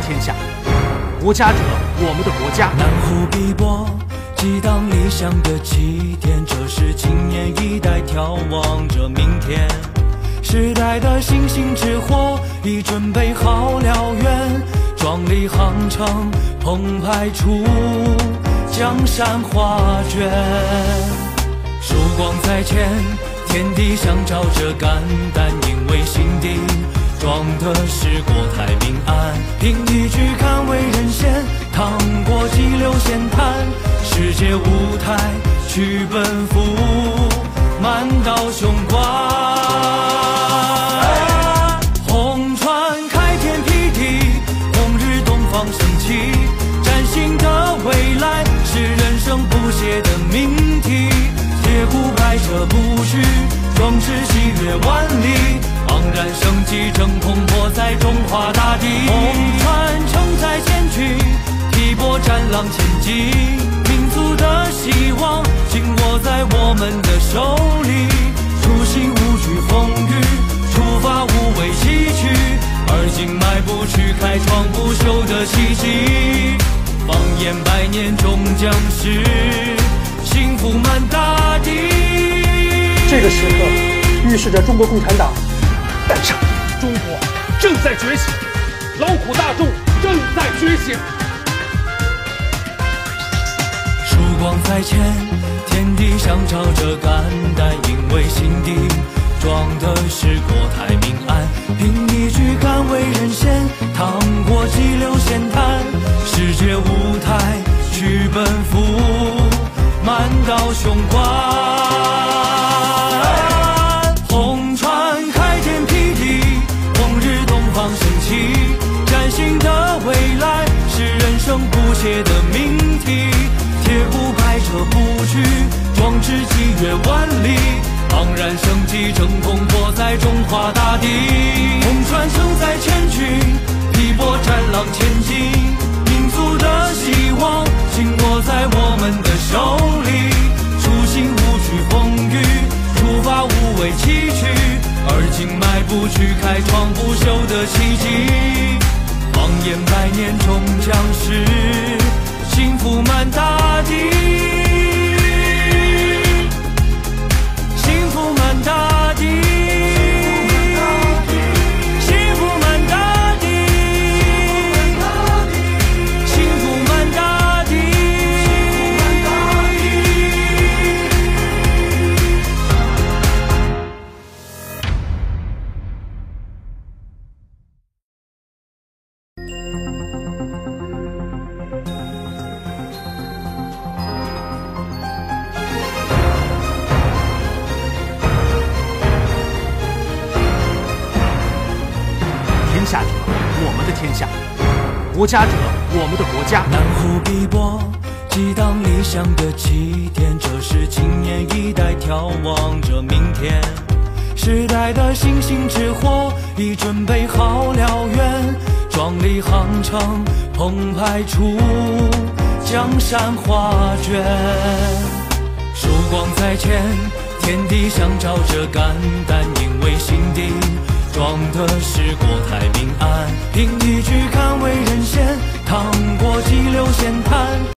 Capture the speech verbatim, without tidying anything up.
天下。国家者，我们的国家。 南湖碧波，激荡理想的起点，这是青年一代眺望着明天。时代的星星之火已准备好燎原，壮丽航程澎湃出江山画卷。曙光在前，天地相照着肝胆，因为心底装的是国泰民安。凭一句敢为人先，趟过激流险滩，世界舞台去奔赴，满道雄关。红船开天辟地，红日东方升起，崭新的未来是人生不懈的命题。铁骨排着布局，壮志喜悦万里，昂然生机正蓬勃在中华大地。红船承载千军，劈波战浪前进，民族的希望紧握在我们的手里。初心无惧风雨，出发无畏崎岖，而今迈步去开创不朽的奇迹。放眼百年终将是幸福满大地。 这个时刻预示着中国共产党诞生， 中国正在觉醒，劳苦大众正在觉醒。 曙光在前，天地相照着肝胆，因为心底装的是国泰民安。凭一句敢为人先，趟过激流险滩，世界舞台去奔赴，满道雄关。红船开天辟地，红日东方升起，崭新的未来是人生不懈的命题。铁骨排着布局，壮志激越万里，昂然生机正蓬勃在中华大地。红船承载千军，劈波战浪前进，民族的希望紧握在我们的手里。初心无惧风雨，出发无畏崎岖，而今迈步去开创不朽的奇迹。放眼百年终将是幸福满大地，幸福满大地，幸福满大地，幸福满大地。 天下者，我们的天下；国家者，我们的国家。 南湖碧波，激荡理想的起点，这是青年一代眺望着明天。时代的星星之火已准备好燎原，壮丽航程澎湃出江山画卷。曙光在前，天地相照着肝胆，因为心底装的是国泰民安。凭一句敢为人先，